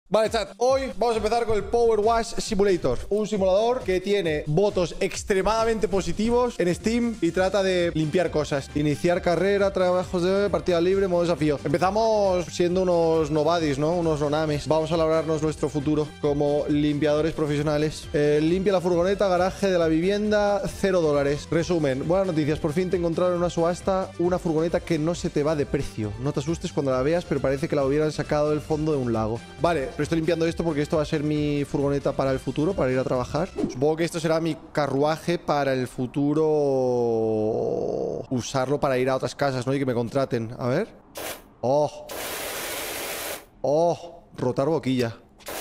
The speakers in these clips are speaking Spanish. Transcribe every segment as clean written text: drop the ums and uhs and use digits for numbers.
Vale, chat, hoy vamos a empezar con el Power Wash Simulator. Un simulador que tiene votos extremadamente positivos en Steam y trata de limpiar cosas. Iniciar carrera, trabajos de partida libre, modo desafío. Empezamos siendo unos nobodies, ¿no? Unos nonames. Vamos a labrarnos nuestro futuro como limpiadores profesionales. Limpia la furgoneta, garaje de la vivienda, $0. Resumen, buenas noticias. Por fin te encontraron en una subasta una furgoneta que no se te va de precio. No te asustes cuando la veas, pero parece que la hubieran sacado del fondo de un lago. Vale, pero estoy limpiando esto porque esto va a ser mi furgoneta para el futuro, para ir a trabajar. Supongo que esto será mi carruaje para el futuro, usarlo para ir a otras casas, ¿no? Y que me contraten. A ver. Oh. Oh. Rotar boquilla.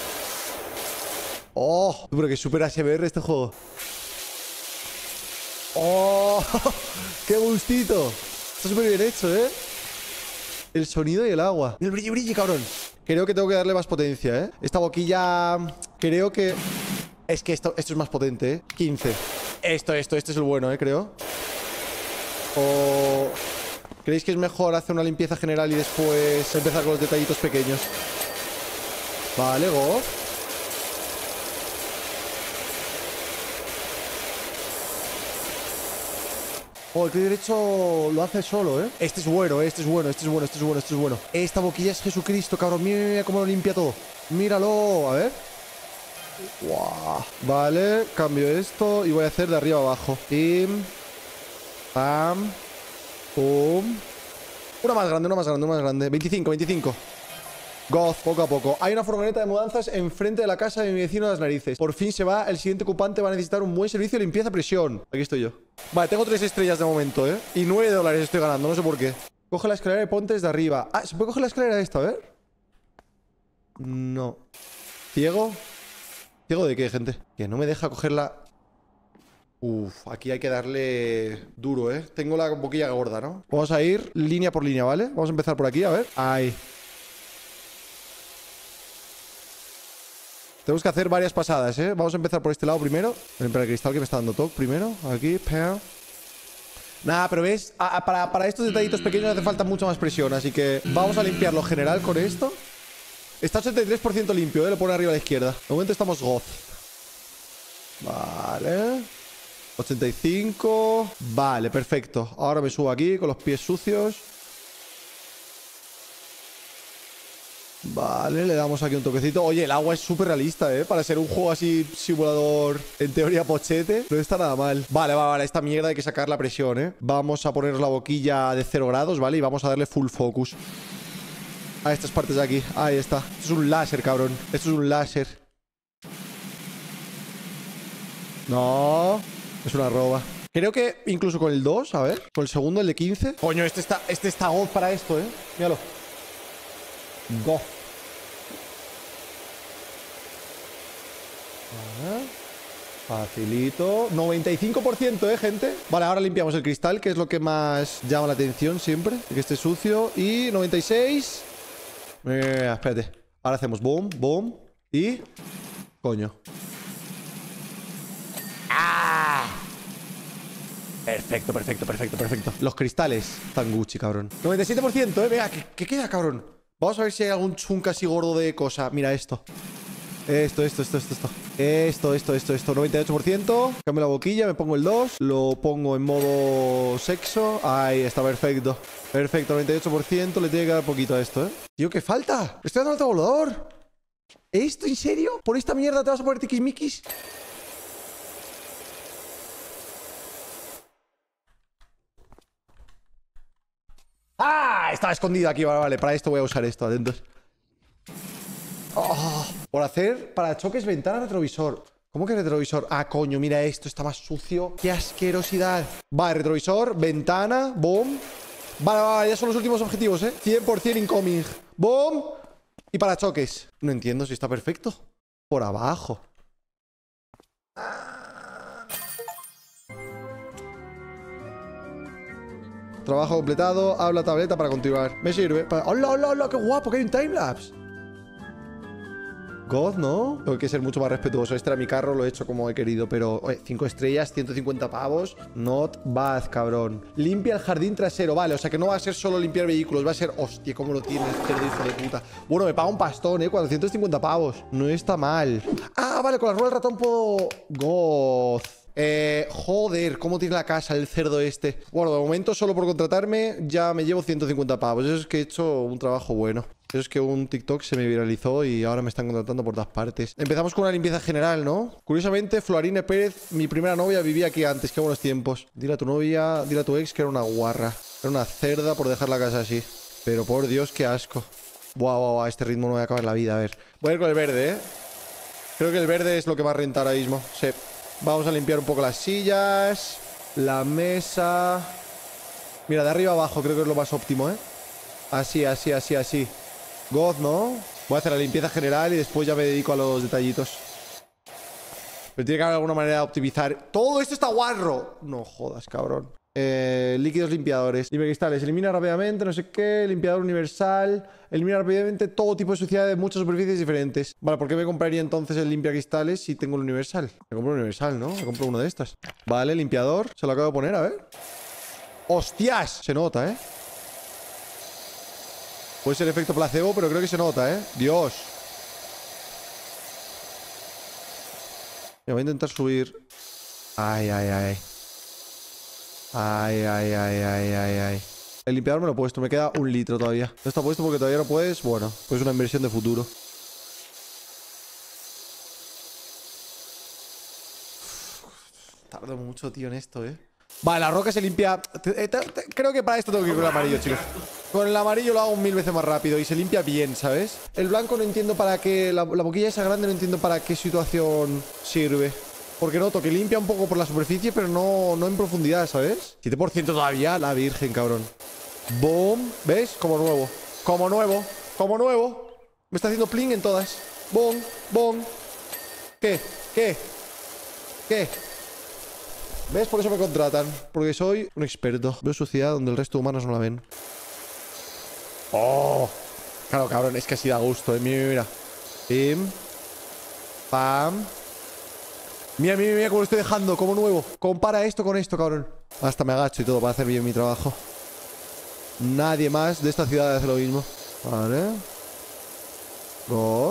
Oh. Pero que super HBR este juego. Oh. Qué gustito. Está súper bien hecho, ¿eh? El sonido y el agua. El brilli, brilli, cabrón. Creo que tengo que darle más potencia, ¿eh? Esta boquilla... Creo que... Es que esto es más potente, ¿eh? 15. Este es el bueno, ¿eh? Creo. ¿O... ¿Creéis que es mejor hacer una limpieza general y después empezar con los detallitos pequeños? Vale, go. Oh, el clic derecho lo hace solo, ¿eh? Este es bueno, este es bueno, este es bueno, este es bueno, este es bueno. Esta boquilla es Jesucristo, cabrón. Mira, mira cómo lo limpia todo. Míralo, a ver. Wow. Vale, cambio esto y voy a hacer de arriba abajo. Pim. Pam. Pum. Una más grande, una más grande, una más grande. 25, 25. Goz, poco a poco. Hay una furgoneta de mudanzas enfrente de la casa de mi vecino de las narices. Por fin se va. El siguiente ocupante va a necesitar un buen servicio de limpieza a presión. Aquí estoy yo. Vale, tengo 3 estrellas de momento, ¿eh? Y $9 estoy ganando, no sé por qué. Coge la escalera y ponte desde arriba. Ah, ¿se puede coger la escalera esta? A ver. No. ¿Ciego? ¿Ciego de qué, gente? Que no me deja cogerla. Uf, aquí hay que darle duro, ¿eh? Tengo la boquilla gorda, ¿no? Vamos a ir línea por línea, ¿vale? Vamos a empezar por aquí, a ver. Ahí. Tenemos que hacer varias pasadas, ¿eh? Vamos a empezar por este lado primero. Para el cristal que me está dando toque primero. Aquí, pam. Nada, pero ves, para estos detallitos pequeños hace falta mucha más presión. Así que vamos a limpiar lo general con esto. Está 83% limpio, ¿eh? Lo pone arriba a la izquierda. De momento estamos goz. Vale. 85. Vale, perfecto. Ahora me subo aquí con los pies sucios. Vale, le damos aquí un toquecito. Oye, el agua es súper realista, ¿eh? Para ser un juego así, simulador, en teoría pochete, no está nada mal. Vale, vale, esta mierda hay que sacar la presión, ¿eh? Vamos a poner la boquilla de 0 grados, ¿vale? Y vamos a darle full focus a estas partes de aquí. Ahí está. Esto es un láser, cabrón. Esto es un láser. No. Es una roba. Creo que incluso con el 2, a ver. Con el segundo, el de 15. Coño, este está goz para esto, ¿eh? Míralo. Go. Facilito. 95%, gente. Vale, ahora limpiamos el cristal, que es lo que más llama la atención siempre. Que esté sucio. Y 96. Espérate. Ahora hacemos boom, boom. Y... Coño. ¡Ah! Perfecto, perfecto, perfecto, perfecto. Los cristales están Gucci, cabrón. 97%, Venga, ¿qué queda, cabrón? Vamos a ver si hay algún chunk así gordo de cosa. Mira esto. Esto. 98%. Cambio la boquilla, me pongo el 2. Lo pongo en modo sexo. Ahí está, perfecto. Perfecto, 98%. Le tiene que dar poquito a esto, ¿eh? Tío, ¿qué falta? Estoy dando al volador. ¿Esto en serio? ¿Por esta mierda te vas a poner tiquismiquis? ¡Ah! Estaba escondido aquí. Vale, vale. Para esto voy a usar esto. Atentos. Oh, por hacer parachoques, ventana, retrovisor. ¿Cómo que retrovisor? Ah, coño, mira esto. Está más sucio. ¡Qué asquerosidad! Vale, retrovisor, ventana, boom. Vale, vale, ya son los últimos objetivos, 100% incoming. Boom. Y parachoques. No entiendo si está perfecto. Por abajo. Trabajo completado. Habla tableta para continuar. Me sirve. ¡Hola, hola, hola! ¡Qué guapo! Que hay un timelapse. God, ¿no? Tengo que ser mucho más respetuoso. Este era mi carro, lo he hecho como he querido. Pero, 5 estrellas, 150 pavos. Not bad, cabrón. Limpia el jardín trasero. Vale, o sea que no va a ser solo limpiar vehículos. Va a ser... Hostia, cómo lo tienes, cerdo hijo de puta. Bueno, me paga un pastón, 450 pavos. No está mal. Ah, vale, con la rueda del ratón puedo... God. Joder, ¿cómo tiene la casa el cerdo este? Bueno, de momento solo por contratarme ya me llevo 150 pavos. Eso es que he hecho un trabajo bueno. Eso es que un TikTok se me viralizó y ahora me están contratando por todas partes. Empezamos con una limpieza general, ¿no? Curiosamente, Florine Pérez, mi primera novia, vivía aquí antes. Qué buenos tiempos. Dile a tu novia, dile a tu ex que era una guarra. Era una cerda por dejar la casa así. Pero por Dios, qué asco. Buah, buah, buah, a este ritmo no voy a acabar la vida. A ver. Voy a ir con el verde, ¿eh? Creo que el verde es lo que va a rentar ahora mismo. Sí. Vamos a limpiar un poco las sillas. La mesa. Mira, de arriba abajo creo que es lo más óptimo, ¿eh? Así, así, así, así. God, ¿no? Voy a hacer la limpieza general y después ya me dedico a los detallitos. Pero tiene que haber alguna manera de optimizar. ¡Todo esto está guarro! No jodas, cabrón. Líquidos limpiadores. Limpia cristales. Elimina rápidamente, no sé qué. Limpiador universal. Elimina rápidamente todo tipo de suciedad de muchas superficies diferentes. Vale, ¿por qué me compraría entonces el limpia cristales si tengo el universal? Me compro el universal, ¿no? Me compro uno de estas. Vale, limpiador. Se lo acabo de poner, a ver. ¡Hostias! Se nota, ¿eh? Puede ser efecto placebo, pero creo que se nota, ¿eh? Dios. Me voy a intentar subir. Ay, ay, ay. Ay, ay, ay, ay, ay, ay. El limpiador me lo he puesto. Me queda 1 litro todavía. No está puesto porque todavía no puedes. Bueno, pues una inversión de futuro. Tardo mucho, tío, en esto, ¿eh? Vale, la roca se limpia. Creo que para esto tengo que ir con el amarillo, chicos. Con el amarillo lo hago 1000 veces más rápido y se limpia bien, ¿sabes? El blanco no entiendo para qué. La boquilla esa grande no entiendo para qué situación sirve. Porque noto que limpia un poco por la superficie, pero no en profundidad, ¿sabes? 7% todavía, la virgen, cabrón. Boom. ¿Ves? Como nuevo. Como nuevo. Como nuevo. Me está haciendo pling en todas. Boom. Boom. ¿Qué? ¿Qué? ¿Qué? ¿Ves? Por eso me contratan. Porque soy un experto. Veo suciedad donde el resto de humanos no la ven. ¡Oh! Claro, cabrón. Es que así da gusto, ¿eh? Mira, mira. Pim. Pam. Mira, mira, mira cómo lo estoy dejando. Como nuevo. Compara esto con esto, cabrón. Hasta me agacho y todo para hacer bien mi trabajo. Nadie más de esta ciudad hace lo mismo. Vale. God.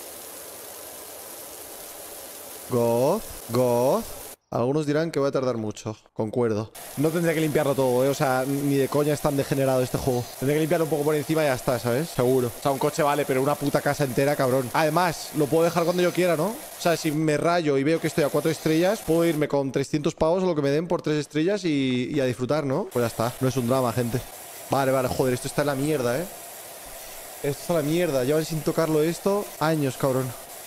God. God. Algunos dirán que voy a tardar mucho. Concuerdo. No tendría que limpiarlo todo, ¿eh? O sea, ni de coña es tan degenerado este juego. Tendría que limpiarlo un poco por encima y ya está, ¿sabes? Seguro. O sea, un coche vale, pero una puta casa entera, cabrón. Además, lo puedo dejar cuando yo quiera, ¿no? O sea, si me rayo y veo que estoy a 4 estrellas, puedo irme con 300 pavos o lo que me den por 3 estrellas y a disfrutar, ¿no? Pues ya está. No es un drama, gente. Vale, vale. Joder, esto está en la mierda, ¿eh? Esto está en la mierda. Llevan sin tocarlo esto años, cabrón.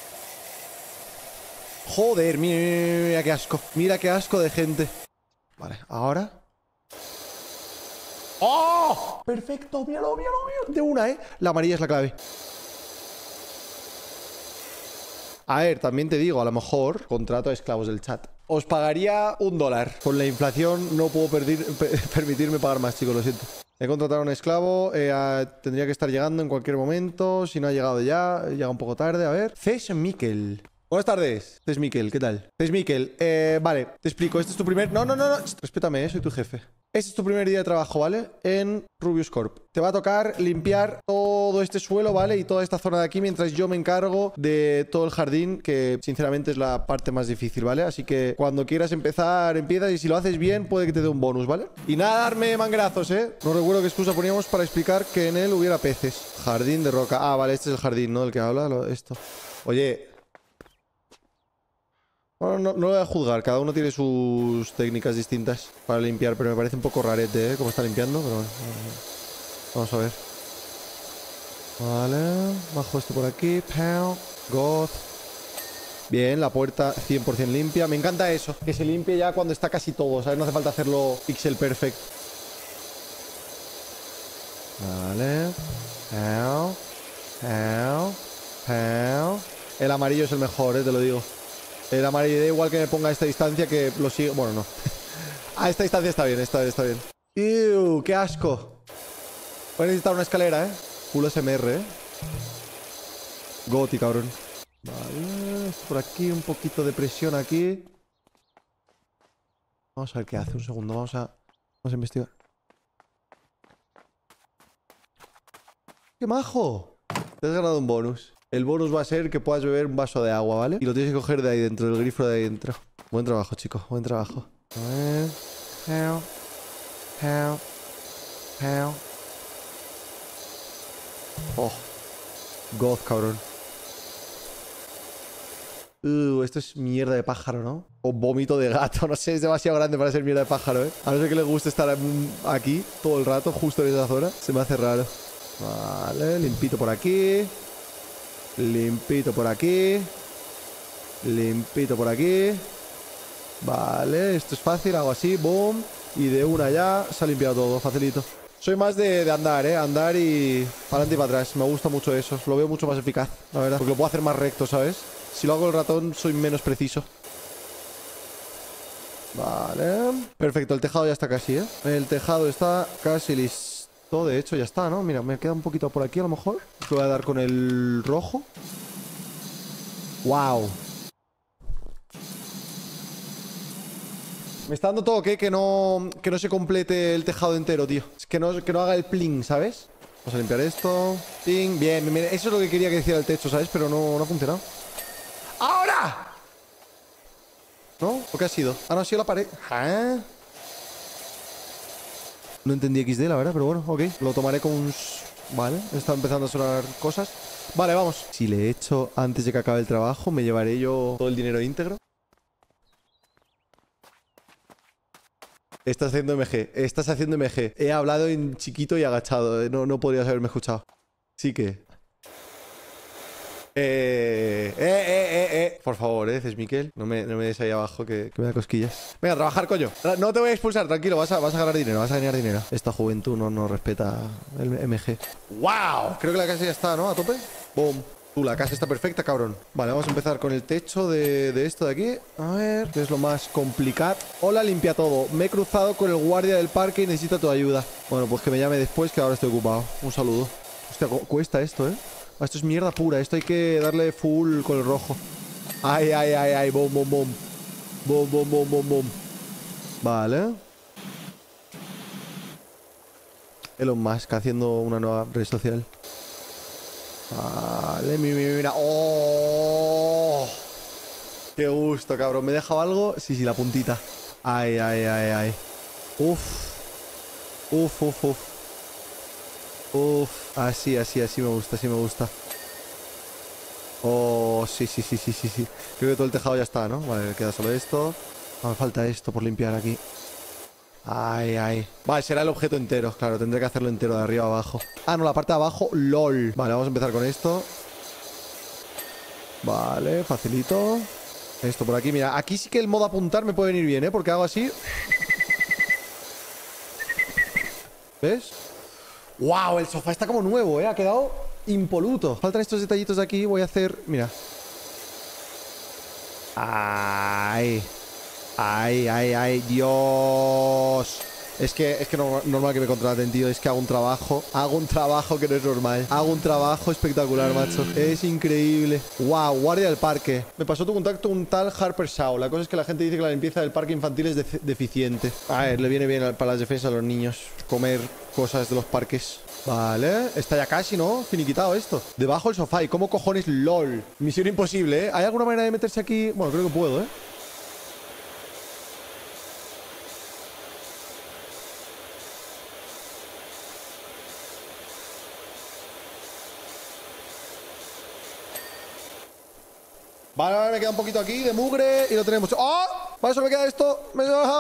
Joder, mira, mira, mira qué asco. Mira qué asco de gente. Vale, ahora. ¡Oh! Perfecto, míralo, míralo, míralo. De una, ¿eh? La amarilla es la clave. A ver, también te digo, a lo mejor contrato a esclavos del chat. Os pagaría $1. Con la inflación no puedo permitirme pagar más, chicos, lo siento. He contratado a un esclavo, tendría que estar llegando en cualquier momento. Si no ha llegado ya, llega un poco tarde. A ver. Ces Miquel. Buenas tardes, Ces Miquel, ¿qué tal? Ces Miquel, vale, te explico. Este es tu primer... No, no, no, no. Respétame, soy tu jefe. Este es tu primer día de trabajo, ¿vale? En Rubius Corp. Te va a tocar limpiar todo este suelo, ¿vale? Y toda esta zona de aquí mientras yo me encargo de todo el jardín, que sinceramente es la parte más difícil, ¿vale? Así que cuando quieras empezar, empiezas y si lo haces bien puede que te dé un bonus, ¿vale? Y nada, darme manguerazos, ¿eh? No recuerdo qué excusa poníamos para explicar que en él hubiera peces. Jardín de roca. Ah, vale, este es el jardín, ¿no? Del que habla esto. Oye... Bueno, no lo voy a juzgar, cada uno tiene sus técnicas distintas para limpiar, pero me parece un poco rarete, ¿eh? Cómo está limpiando, pero bueno. Vamos a ver. Vale, bajo esto por aquí. Pow, God. Bien, la puerta 100% limpia. Me encanta eso, que se limpie ya cuando está casi todo, ¿sabes? No hace falta hacerlo pixel perfect. Vale. Pow, pow, pow. El amarillo es el mejor, te lo digo. El amarillo da igual que me ponga a esta distancia que lo sigo. Bueno, no. A esta distancia está bien, está bien. ¡Ew! ¡Qué asco! Voy a necesitar una escalera, ¿eh? Full SMR, ¿eh? Goti, cabrón. Vale, por aquí, un poquito de presión aquí. Vamos a ver qué hace, un segundo, vamos a investigar. ¡Qué majo! Te has ganado un bonus. El bonus va a ser que puedas beber un vaso de agua, ¿vale? Y lo tienes que coger de ahí dentro, del grifo de ahí dentro. Buen trabajo, chicos, buen trabajo. A ver... Help. Help. Help. Oh. God, cabrón. Esto es mierda de pájaro, ¿no? O vómito de gato, no sé, es demasiado grande para ser mierda de pájaro, ¿eh? A no ser que le guste estar aquí todo el rato, justo en esa zona. Se me hace raro. Vale, limpito por aquí. Limpito por aquí. Limpito por aquí. Vale, esto es fácil, hago así, boom. Y de una ya se ha limpiado todo, facilito. Soy más de andar, andar y para adelante y para atrás. Me gusta mucho eso, lo veo mucho más eficaz, la verdad. Porque lo puedo hacer más recto, ¿sabes? Si lo hago el ratón soy menos preciso. Vale. Perfecto, el tejado ya está casi, ¿eh? El tejado está casi listo. De hecho, ya está, ¿no? Mira, me queda un poquito por aquí a lo mejor. Lo voy a dar con el rojo. ¡Wow! Me está dando toque que no se complete el tejado entero, tío. Es que no haga el pling, ¿sabes? Vamos a limpiar esto. Ping. Bien, bien, bien. Eso es lo que quería que hiciera el techo, ¿sabes? Pero no ha funcionado. ¡Ahora! ¿No? ¿O qué ha sido? Ah, no, ha sido la pared. ¿Ah? No entendí XD, la verdad, pero bueno, ok. Lo tomaré con un... Vale, está empezando a sonar cosas. Vale, vamos. Si le he hecho antes de que acabe el trabajo, me llevaré yo todo el dinero íntegro. Estás haciendo MG. Estás haciendo MG. He hablado en chiquito y agachado. No podrías haberme escuchado. Sí que... Por favor, Miquel. No me des ahí abajo que me da cosquillas. Venga, a trabajar, coño. No te voy a expulsar, tranquilo. Vas a ganar dinero, vas a ganar dinero. Esta juventud no respeta el MG. ¡Wow! Creo que la casa ya está, ¿no? A tope. Boom. La casa está perfecta, cabrón. Vale, vamos a empezar con el techo de esto de aquí. A ver, que es lo más complicado. Hola, limpia todo. Me he cruzado con el guardia del parque y necesito tu ayuda. Bueno, pues que me llame después, que ahora estoy ocupado. Un saludo. Hostia, cuesta esto, ¿eh? Esto es mierda pura. Esto hay que darle full con el rojo. Ay, ay, ay, ay. Boom, boom, boom. Boom, boom, boom, boom, boom. Vale. Elon Musk haciendo una nueva red social. Vale, mira. ¡Oh! ¡Qué gusto, cabrón! ¿Me he dejado algo? Sí, la puntita. Ay, ay, ay, ay. Uf. Uf, uf, uf. Uf. Así me gusta, así me gusta. Oh, sí. Creo que todo el tejado ya está, ¿no? Vale, queda solo esto. Me falta esto por limpiar aquí. Ay, ay. Vale, será el objeto entero. Claro, tendré que hacerlo entero de arriba a abajo. Ah, no, la parte de abajo, LOL. Vale, vamos a empezar con esto. Vale, facilito. Esto por aquí, mira. Aquí sí que el modo apuntar me puede venir bien, ¿eh? Porque hago así. ¿Ves? ¡Wow! El sofá está como nuevo, ¿eh? Ha quedado impoluto. Faltan estos detallitos de aquí. Voy a hacer... Mira. ¡Ay! ¡Ay, ay, ay! ¡Dios! Es que no, normal que me contraten, tío. Es que hago un trabajo que no es normal. Hago un trabajo espectacular, macho. Es increíble. ¡Wow! Guardia del parque. Me pasó tu contacto un tal Harper Shaw. La cosa es que la gente dice que la limpieza del parque infantil es deficiente. A ver, le viene bien para las defensas a los niños comer cosas de los parques. Vale, está ya casi, ¿no? Finiquitado esto. Debajo del sofá. ¿Y cómo cojones? LOL. Misión imposible, ¿eh? ¿Hay alguna manera de meterse aquí? Bueno, creo que puedo, ¿eh? Vale, vale, me queda un poquito aquí de mugre y lo tenemos. ¡Oh! Vale, solo me queda esto.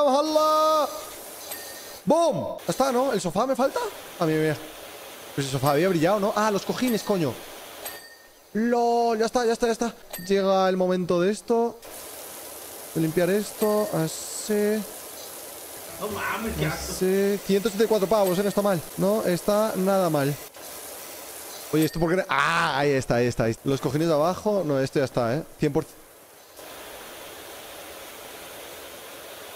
¡Boom! Ya está, ¿no? ¿El sofá me falta? A mí, mira. Pues el sofá había brillado, ¿no? Ah, los cojines, coño. ¡Lol! Ya está. Llega el momento de esto. De limpiar esto. Así. No mames, qué asco. Así. 174 pavos, ¿eh? No está mal. No está nada mal. Oye, ¿esto por qué? Ah, ahí está. Los cojines de abajo. No, esto ya está, ¿eh? 100%.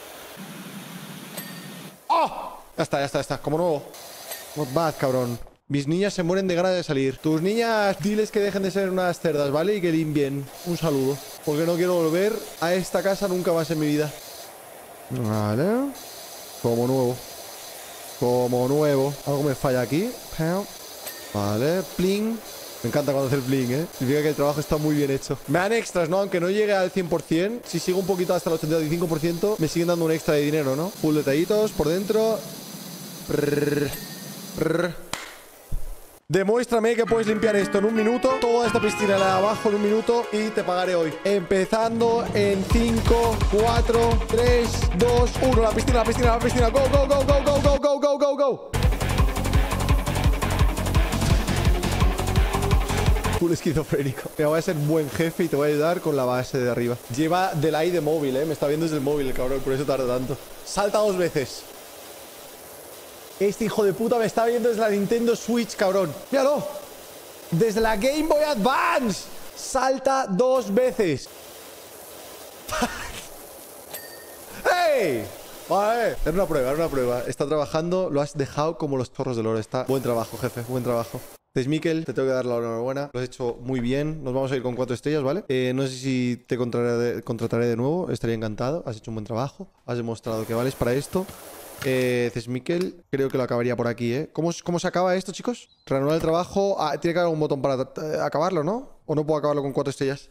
¡Oh! Ya está. Como nuevo. Not bad, cabrón. Mis niñas se mueren de ganas de salir. Tus niñas, diles que dejen de ser unas cerdas, ¿vale? Y que limpien. Un saludo. Porque no quiero volver a esta casa nunca más en mi vida. Vale. Como nuevo. Como nuevo. Algo me falla aquí. Vale. Pling. Me encanta cuando hace el bling, ¿eh? Significa que el trabajo está muy bien hecho. Me dan extras, ¿no? Aunque no llegue al 100%. Si sigo un poquito hasta el 85%, me siguen dando un extra de dinero, ¿no? Full detallitos por dentro. Prrr, prrr. Demuéstrame que puedes limpiar esto en un minuto. Toda esta piscina la de abajo en un minuto. Y te pagaré hoy. Empezando en 5, 4, 3, 2, 1. La piscina, la piscina, la piscina. Go, go, go, go, go, go, go, go, go, go. Full esquizofrénico. Me voy a ser buen jefe y te voy a ayudar con la base de arriba. Lleva delay de móvil, ¿eh? Me está viendo desde el móvil, el cabrón. Por eso tarda tanto. Salta 2 veces. Este hijo de puta me está viendo desde la Nintendo Switch, cabrón. ¡Míralo! Desde la Game Boy Advance. Salta 2 veces. ¡Hey! Vale, era una prueba, era una prueba. Está trabajando, lo has dejado como los chorros del oro. Está buen trabajo, jefe, buen trabajo. Mikel, te tengo que dar la enhorabuena. Lo has hecho muy bien. Nos vamos a ir con 4 estrellas, ¿vale? No sé si te contrataré de nuevo. Estaría encantado. Has hecho un buen trabajo. Has demostrado que vales para esto. Mikel, creo que lo acabaría por aquí, ¿eh? ¿Cómo se acaba esto, chicos? Reanudar el trabajo. Ah, tiene que haber un botón para acabarlo, ¿no? ¿O no puedo acabarlo con 4 estrellas?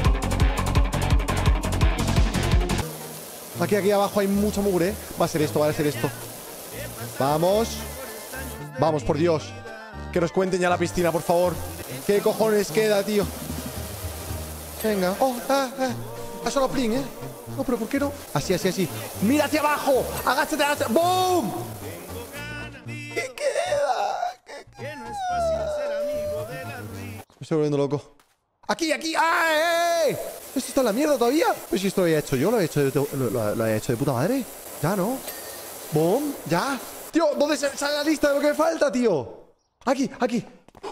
Aquí abajo hay mucha mugre, ¿eh? Va a ser esto, va a ser esto. Vamos. Vamos, por Dios. Que nos cuenten ya la piscina, por favor. ¿Qué cojones queda, tío? Venga. Oh, ha solo pling, ¿eh? No, pero ¿por qué no? Así, así, así. ¡Mira hacia abajo! ¡Agáchate! ¡Boom! ¿Qué queda? ¿Qué no es fácil ser amigo de la Ruiz? Me estoy volviendo loco. ¡Aquí, aquí! ¡Ah, ¿Esto está en la mierda todavía? Pues si esto lo había hecho yo, lo había hecho de puta madre. Ya, ¿no? ¡Boom! ¡Ya! Tío, ¿dónde sale la lista de lo que me falta, tío? Aquí, aquí.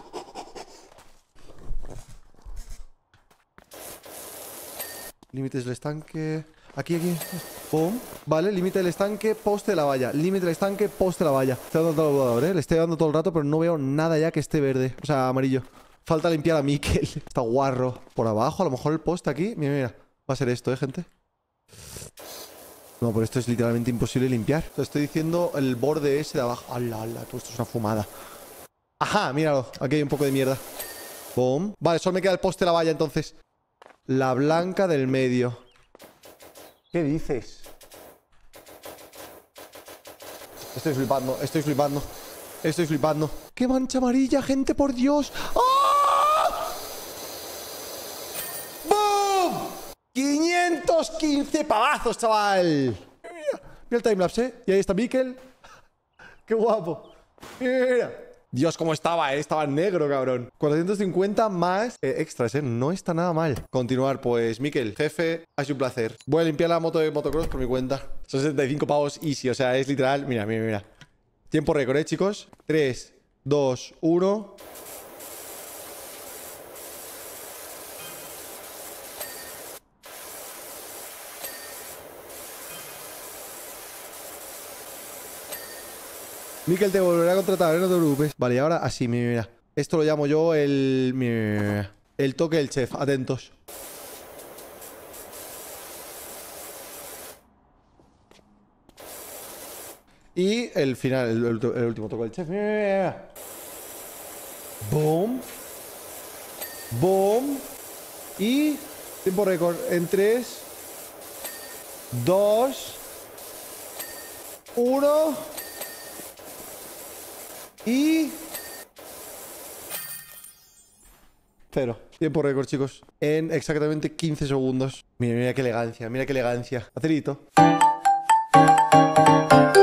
Límites del estanque. Aquí, aquí. Pum. Vale, límite del estanque, poste de la valla. Límite del estanque, poste de la valla. Estoy dando todo el volador, ¿eh? Le estoy dando todo el rato, pero no veo nada ya que esté verde. O sea, amarillo. Falta limpiar a Mikel. Está guarro. Por abajo, a lo mejor el poste aquí. Mira, mira. Va a ser esto, gente. No, pero esto es literalmente imposible limpiar. Te estoy diciendo el borde ese de abajo. ¡Hala, hala! Todo esto es una fumada. Ajá, míralo. Aquí hay un poco de mierda. Boom. Vale, solo me queda el poste de la valla, entonces. La blanca del medio. ¿Qué dices? Estoy flipando, estoy flipando. Estoy flipando. ¡Qué mancha amarilla, gente, por Dios! ¡Ah! ¡Boom! 515 pavazos, chaval. Mira el timelapse, ¿eh? Y ahí está Mikel. ¡Qué guapo! Mira. Dios, cómo estaba, ¿eh? Estaba negro, cabrón. 450 más extras, ¿eh? No está nada mal. Continuar, pues, Mikel, jefe, ha sido un placer. Voy a limpiar la moto de motocross por mi cuenta. Son 75 pavos easy, o sea, es literal. Mira, mira, mira. Tiempo récord, ¿eh, chicos? 3, 2, 1. Mikel, te volveré a contratar, no te preocupes. Vale, y ahora así, mira, mira. Esto lo llamo yo el... Mira, el toque del chef, atentos. Y el final, el último toque del chef. Mira, mira, mira. Boom. Boom. Y tiempo récord en 3, 2, 1... Y... 0. Tiempo récord, chicos. En exactamente 15 segundos. Mira, mira qué elegancia, mira qué elegancia. Acerito.